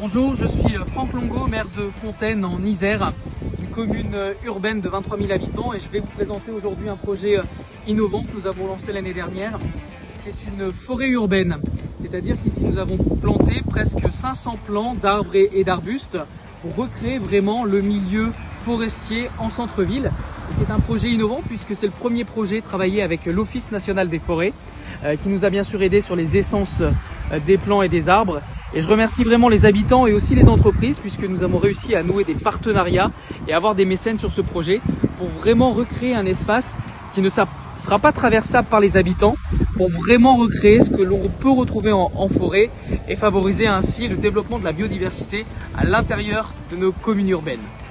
Bonjour, je suis Franck Longo, maire de Fontaine en Isère, une commune urbaine de 23 000 habitants, et je vais vous présenter aujourd'hui un projet innovant que nous avons lancé l'année dernière. C'est une forêt urbaine, c'est-à-dire qu'ici nous avons planté presque 500 plants d'arbres et d'arbustes pour recréer vraiment le milieu forestier en centre-ville. C'est un projet innovant puisque c'est le premier projet travaillé avec l'Office national des forêts qui nous a bien sûr aidé sur les essences des plants et des arbres. Et je remercie vraiment les habitants et aussi les entreprises puisque nous avons réussi à nouer des partenariats et avoir des mécènes sur ce projet pour vraiment recréer un espace qui ne sera pas traversable par les habitants, pour vraiment recréer ce que l'on peut retrouver en forêt et favoriser ainsi le développement de la biodiversité à l'intérieur de nos communes urbaines.